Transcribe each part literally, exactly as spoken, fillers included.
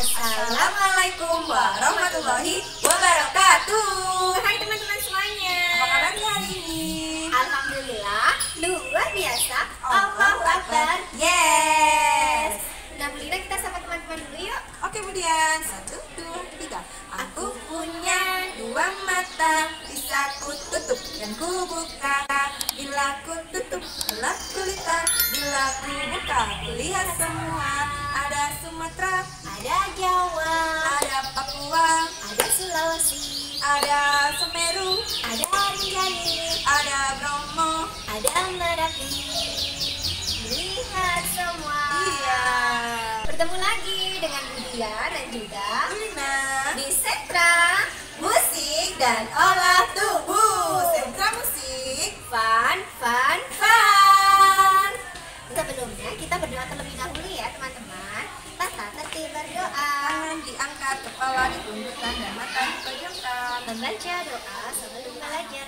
Assalamualaikum warahmatullahi wabarakatuh. Hai teman-teman semuanya. Apa kabarnya hari ini? Alhamdulillah luar biasa. Allahu Akbar. Yes. Nah, Bu Lina, kita sapa teman-teman dulu yuk. Oke, kemudian satu, dua, tiga. Aku punya dua mata, bisa ku tutup dan ku buka. Bila ku tutup, gelap gulita. Bila ku buka, kulihat semua. Ada Sumatera, Ada Jawa, ada Papua, ada Sulawesi, ada Semeru, ada Rinjani, ada Bromo. ada Merapi. Lihat semua. Iya. Bertemu lagi dengan Budia dan juga Lina, di Sentra musik dan olah tubuh. Sentra musik. Fun, fun, fun. Sebelumnya kita berdoa terlebih dahulu ya teman-teman. Tata tertib berdoa. Tangan diangkat, kepala ditundukkan dan mata dipejamkan. Membaca doa sebelum belajar.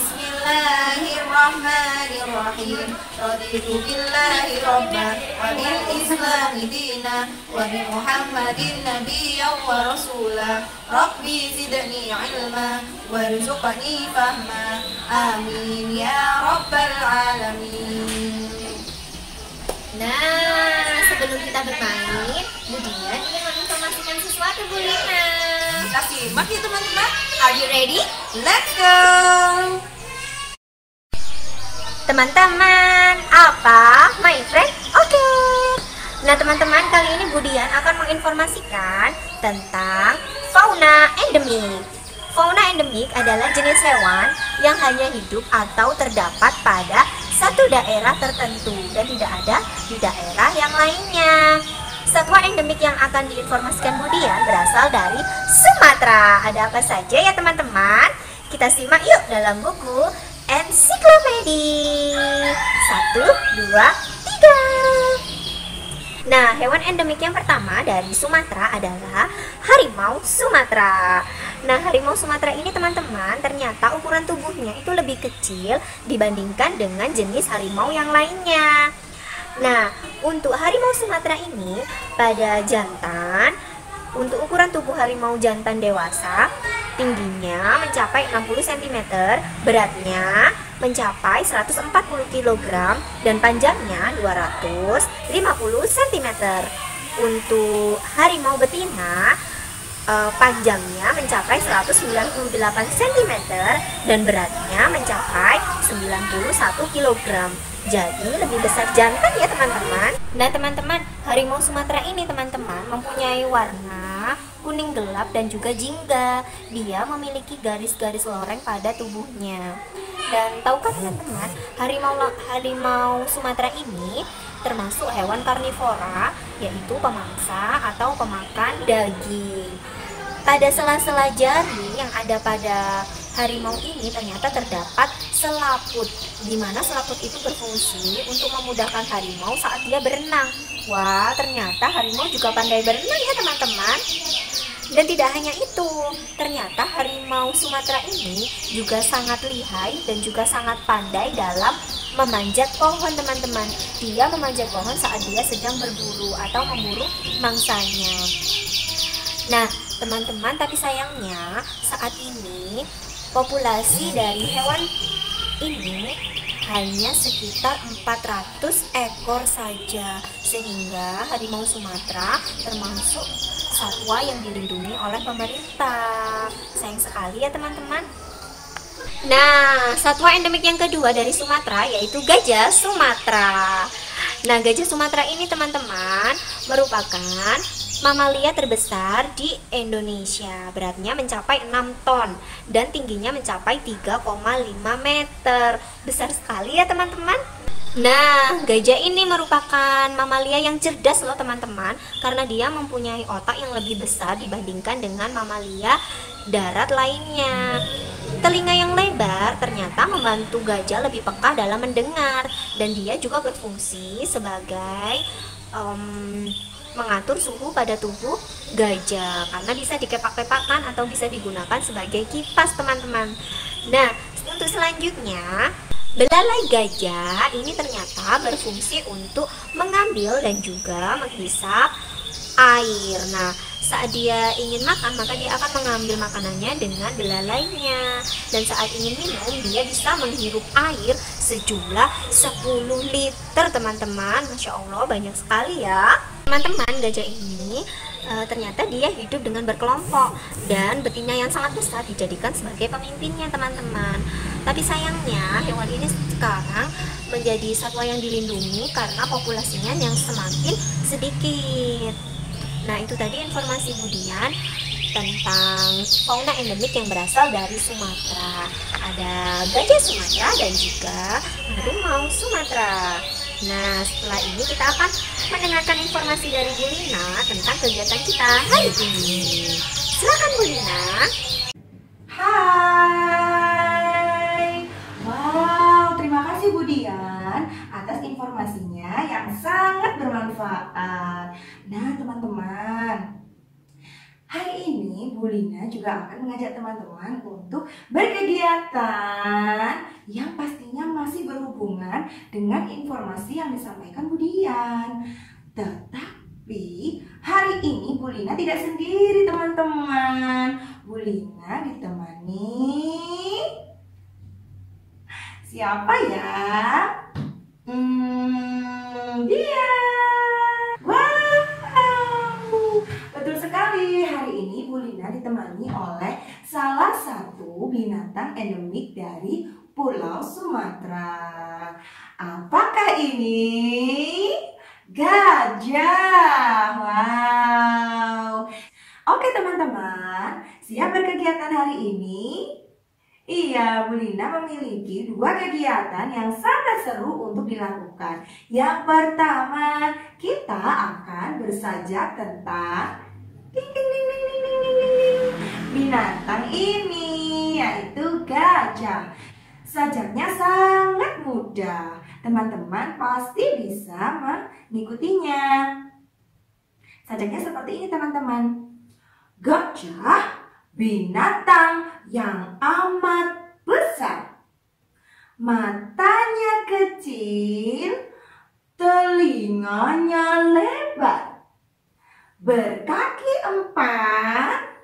Bismillahirrahmanirrahim. Raditu billahi rabban wa bil islami dina wa bi Muhammadin nabiyyan wa rasula. Rabbi zidni ilma warzuqni fahma. Amin ya rabbal alamin. Nah, sebelum kita bermain, Budia ingin menginformasikan sesuatu Bu Lina. Kita simak ya teman-teman. Are you ready? Let's go. Teman-teman, apa? My friend? Oke. Nah teman-teman, kali ini Budian akan menginformasikan tentang fauna endemik. Fauna endemik adalah jenis hewan yang hanya hidup atau terdapat pada satu daerah tertentu dan tidak ada di daerah yang lainnya. Satwa endemik yang akan diinformasikan Budian berasal dari Sumatera. Ada apa saja ya teman-teman? Kita simak yuk dalam buku ensiklopedia. Satu, dua, tiga. Nah, hewan endemik yang pertama dari Sumatera adalah harimau Sumatera. Nah, harimau Sumatera ini teman-teman, ternyata ukuran tubuhnya itu lebih kecil dibandingkan dengan jenis harimau yang lainnya. Nah, untuk harimau Sumatera ini pada jantan, untuk ukuran tubuh harimau jantan dewasa, tingginya mencapai enam puluh sentimeter, beratnya mencapai seratus empat puluh kilogram, dan panjangnya dua ratus lima puluh sentimeter. Untuk harimau betina, eh, panjangnya mencapai seratus sembilan puluh delapan sentimeter dan beratnya mencapai sembilan puluh satu kilogram. Jadi lebih besar jantan ya teman-teman. Nah teman-teman, harimau Sumatera ini teman-teman mempunyai warna kuning gelap dan juga jingga. Dia memiliki garis-garis loreng pada tubuhnya. Dan tahukah teman-teman, harimau harimau Sumatera ini termasuk hewan karnivora, yaitu pemangsa atau pemakan daging. Pada sela-sela jari yang ada pada harimau ini ternyata terdapat selaput, di mana selaput itu berfungsi untuk memudahkan harimau saat dia berenang. Wah, ternyata harimau juga pandai berenang ya teman-teman. Dan tidak hanya itu, ternyata harimau Sumatera ini juga sangat lihai dan juga sangat pandai dalam memanjat pohon teman-teman. Dia memanjat pohon saat dia sedang berburu atau memburu mangsanya. Nah teman-teman, tapi sayangnya saat ini populasi dari hewan ini hanya sekitar empat ratus ekor saja, sehingga harimau Sumatera termasuk satwa yang dilindungi oleh pemerintah. Sayang sekali ya teman-teman. Nah, satwa endemik yang kedua dari Sumatera yaitu gajah Sumatera. Nah, gajah Sumatera ini teman-teman merupakan mamalia terbesar di Indonesia. Beratnya mencapai enam ton dan tingginya mencapai tiga koma lima meter. Besar sekali ya teman-teman. Nah, gajah ini merupakan mamalia yang cerdas loh teman-teman, karena dia mempunyai otak yang lebih besar dibandingkan dengan mamalia darat lainnya. Telinga yang lebar ternyata membantu gajah lebih peka dalam mendengar, dan dia juga berfungsi sebagai um, mengatur suhu pada tubuh gajah, karena bisa dikepak-kepakkan atau bisa digunakan sebagai kipas teman-teman. Nah, untuk selanjutnya, belalai gajah ini ternyata berfungsi untuk mengambil dan juga menghisap air. Nah, saat dia ingin makan, maka dia akan mengambil makanannya dengan belalainya. Dan saat ingin minum, dia bisa menghirup air sejumlah sepuluh liter, teman-teman. Masya Allah, banyak sekali ya. Teman-teman, gajah ini e, ternyata dia hidup dengan berkelompok. Dan betina yang sangat besar dijadikan sebagai pemimpinnya, teman-teman. Tapi sayangnya, hewan ini sekarang menjadi satwa yang dilindungi karena populasinya yang semakin sedikit. Nah, itu tadi informasi Budian tentang fauna endemik yang berasal dari Sumatera. Ada gajah Sumatera dan juga harimau Sumatera. Nah, setelah ini kita akan mendengarkan informasi dari Bu Lina tentang kegiatan kita hari ini. Silakan Bu Lina. Hai. Wow, terima kasih Budian atas informasinya yang sangat bermanfaat. Nah, teman-teman, hari ini Bu Lina juga akan mengajak teman-teman untuk berkegiatan yang pastinya masih berhubungan dengan informasi yang disampaikan Budian. Tetapi hari ini Bu Lina tidak sendiri, teman-teman. Bu Lina ditemani siapa ya? Hmm, dia. Wow, betul sekali. Hari ini Bu Lina ditemani oleh salah satu binatang endemik dari Pulau Sumatera. Apakah ini? Gajah. Wow. Oke teman-teman, siap berkegiatan hari ini? Iya, Bu Lina memiliki dua kegiatan yang sangat seru untuk dilakukan. Yang pertama, kita akan bersajak tentang ding, ding, ding, ding, ding, ding, ding, ding, binatang ini, yaitu gajah. Sajaknya sangat mudah. Teman-teman pasti bisa mengikutinya. Sajaknya seperti ini, teman-teman. Gajah, binatang yang amat besar. Matanya kecil, telinganya lebar, berkaki empat,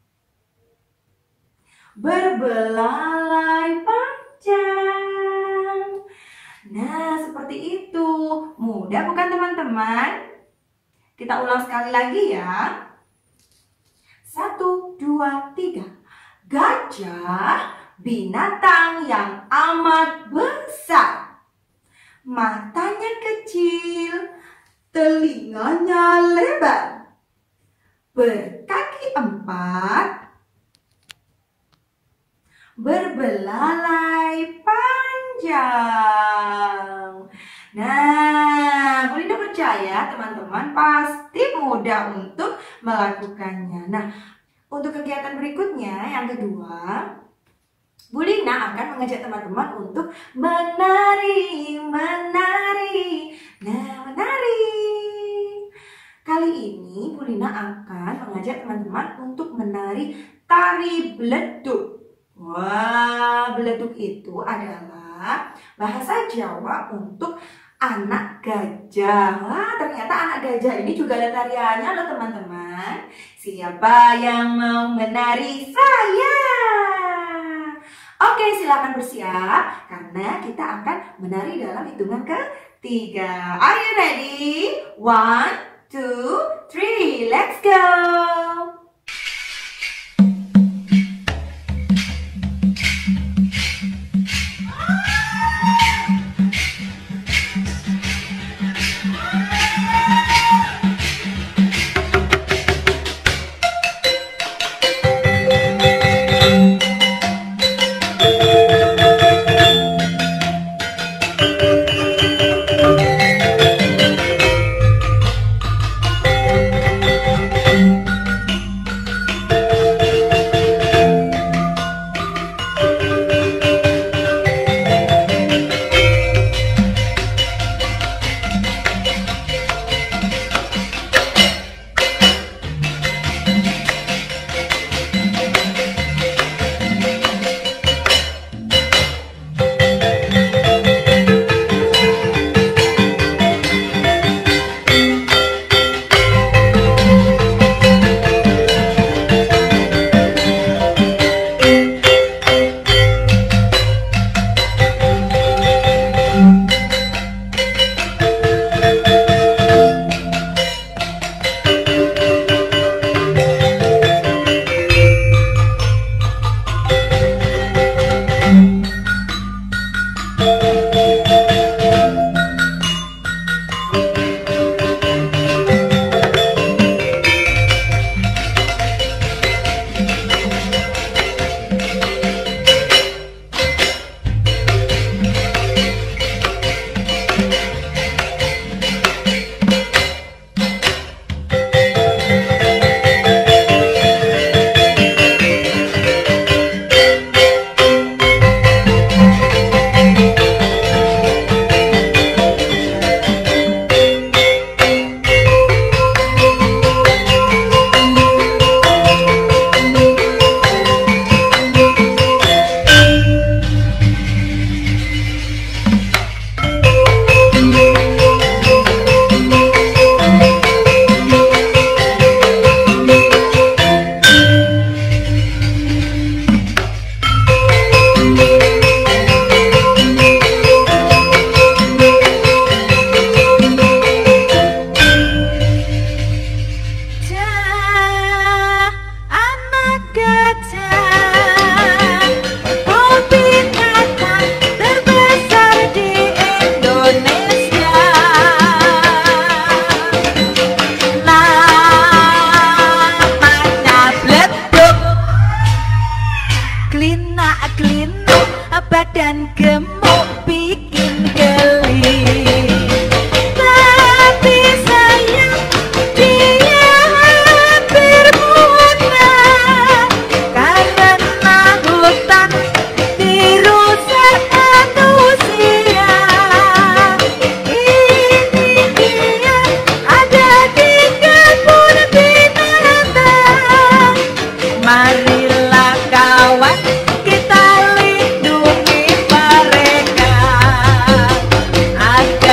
berbelalai panjang. Nah, seperti itu. Mudah bukan teman-teman? Kita ulang sekali lagi ya. Satu, dua, tiga. Gajah, binatang yang amat besar. Matanya kecil, telinganya lebar, berkaki empat, berbelalai panjang. Nah, Bu Lina percaya teman-teman pasti mudah untuk melakukannya. Nah, untuk kegiatan berikutnya yang kedua, Bu Lina akan mengajak teman-teman untuk menari, menari. Nah, menari. Kali ini Bu Lina akan mengajak teman-teman untuk menari tari beleduk. Wah, beleduk itu adalah bahasa Jawa untuk anak gajah. Wah, ternyata anak gajah ini juga ada tariannya loh teman-teman. Siapa yang mau menari? Saya. Oke, silakan bersiap karena kita akan menari dalam hitungan ketiga. Are you ready? One, two, three, let's go.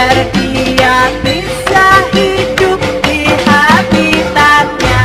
agar dia bisa hidup di habitatnya.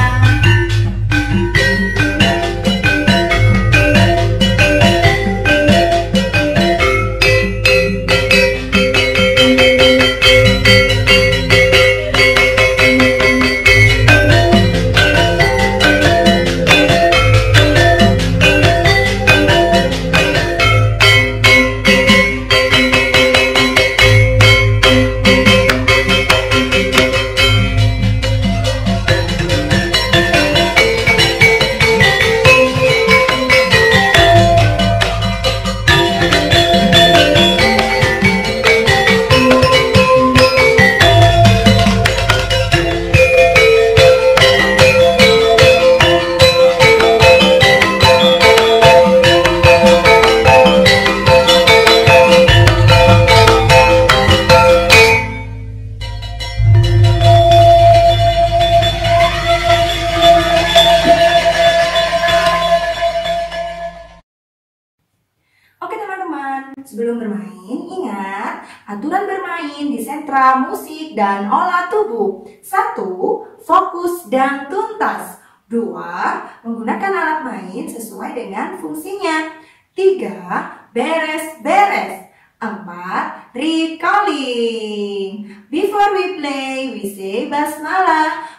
Oke teman-teman, sebelum bermain, ingat aturan bermain di sentra musik dan olah tubuh. Satu, fokus dan tuntas. Dua, menggunakan alat main sesuai dengan fungsinya. Tiga, beres-beres. Empat, recalling. Before we play, we say basmalah.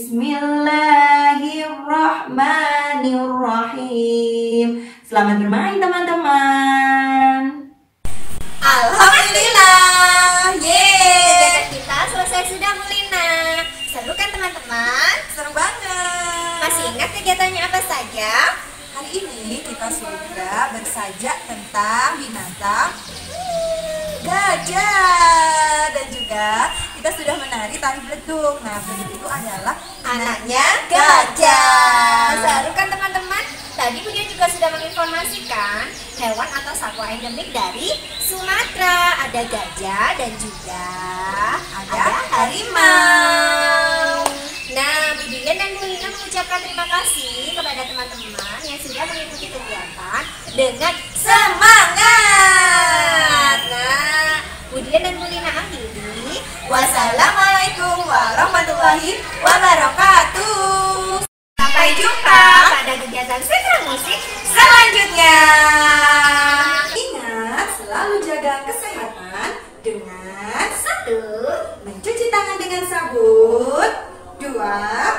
Bismillahirrahmanirrahim. Selamat bermain teman-teman. Alhamdulillah, yeay, kegiatan kita selesai sudah, Mulina. Seru kan teman-teman? Seru banget. Masih ingat kegiatannya apa saja? Hari ini kita sudah bersajak tentang binatang gajah, dan juga kita sudah menari tari beleduk. Nah, beleduk itu adalah Anaknya gajah. Seru kan teman-teman? Tadi Budian juga sudah menginformasikan hewan atau satwa endemik dari Sumatera. Ada gajah dan juga ada, ada harimau. Nah, Budian dan Mulina mengucapkan terima kasih kepada teman-teman yang sudah mengikuti kegiatan dengan semangat. Nah, Budian dan Mulina akhiri. Wassalamualaikum warahmatullahi wabarakatuh. Sampai jumpa pada kegiatan sentra musik Selanjutnya, ingat selalu jaga kesehatan dengan satu, mencuci tangan dengan sabun. Dua,